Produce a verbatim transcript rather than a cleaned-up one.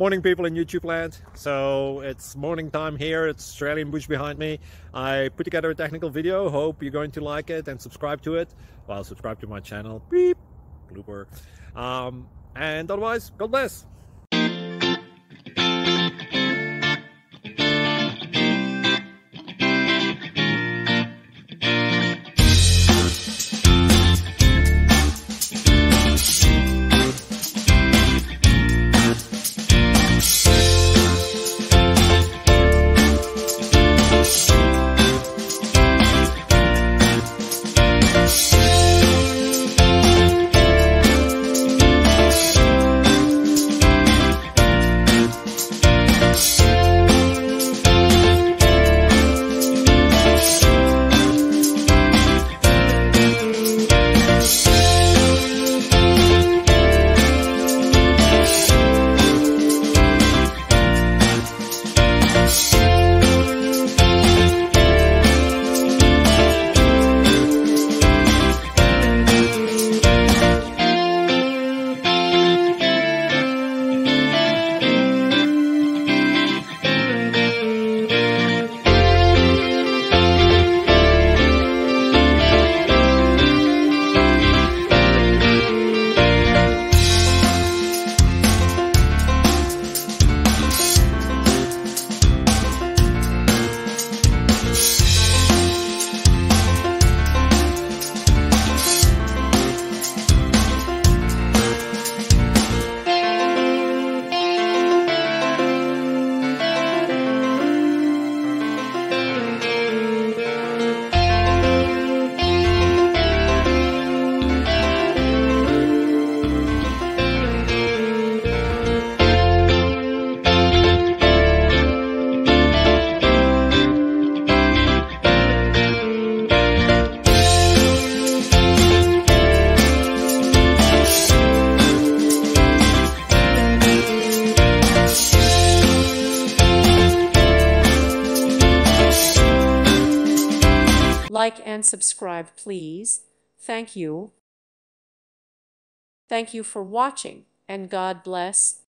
Morning, people in YouTube land. So it's morning time here. It's Australian bush behind me. I put together a technical video. Hope you're going to like it and subscribe to it. Well, subscribe to my channel. Beep. Blooper. Um, and otherwise, God bless. Like and subscribe, please. Thank you. Thank you for watching, and God bless.